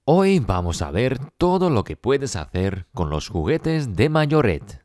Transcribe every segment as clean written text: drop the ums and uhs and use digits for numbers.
Hoy vamos a ver todo lo que puedes hacer con los juguetes de Mayoret.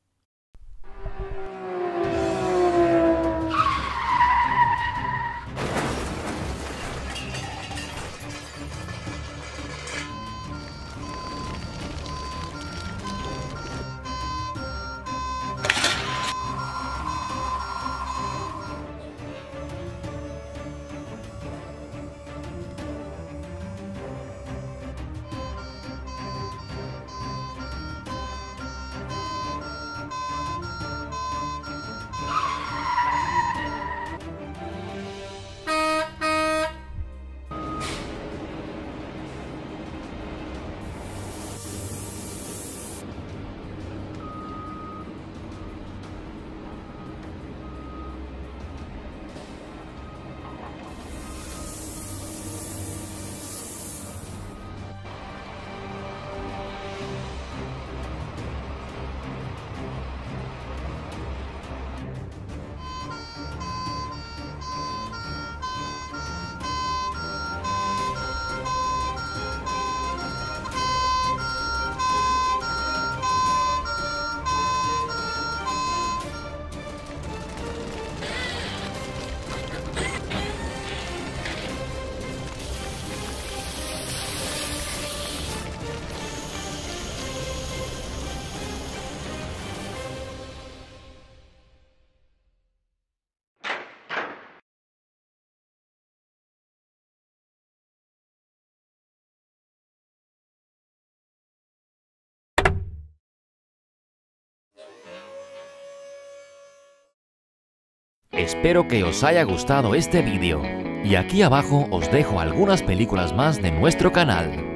Espero que os haya gustado este vídeo y aquí abajo os dejo algunas películas más de nuestro canal.